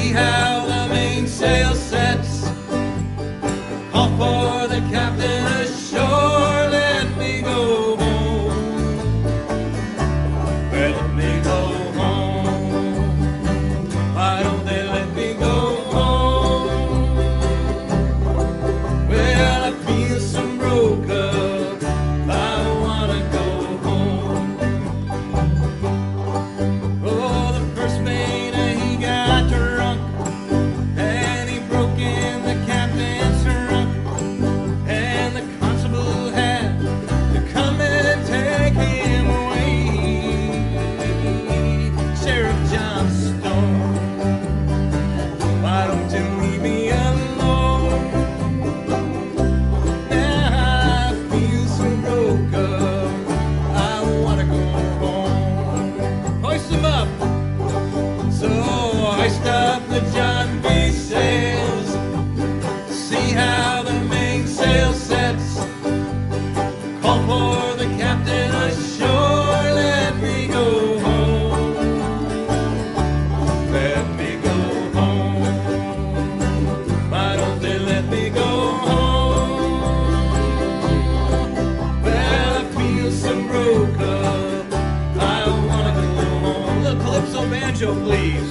See how the mainsail sets. Call for the captain ashore. Let me go home. Let me go home. Why don't they let me go home? Well, I feel so broke up. I wanna go home. Oh, the first mate, he got drunk, and he broke in the captain's trunk, and the constable had to come and take him away. Sheriff John Stone, why don't you leave me alone? Now I feel so broke up, I wanna go home. Hoist him up! So hoist up the John B. sails. See how the mainsail sets. Call for the captain ashore. Let me go home. Let me go home. Why don't they let me go home? Well, I feel so broke up, I wanna go home. A little calypso banjo, please.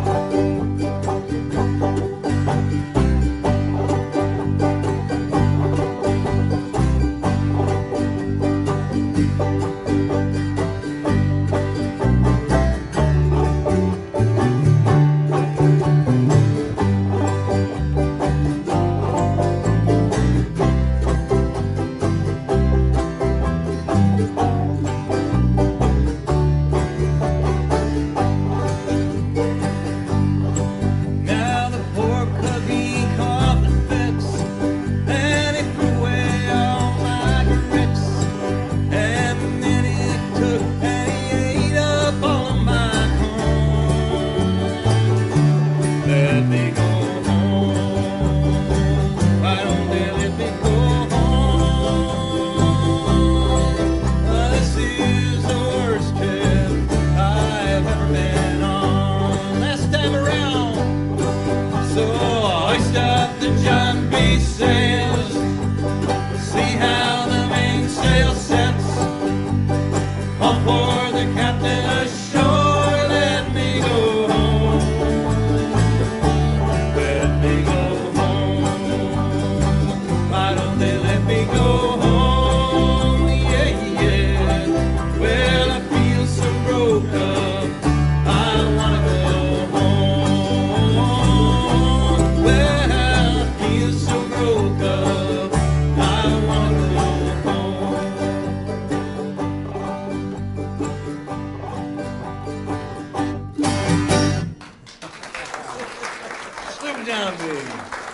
Now the poor cook, he coughed and fits, and he threw away all my grits, and then he took and he ate up all of my corn. Let me go home. Why don't they let me go home? This is the worst trip I've ever been on. Last time around. So hoist up the John B. sails. See how the mainsail sets. Call for the captain ashore. Let me go home. Let me go home. Why don't they let me go home? Yeah, yeah. Well, I feel so broke up, I wanna go home. Well, I feel so broke up, I wanna go home. Sloop down, baby.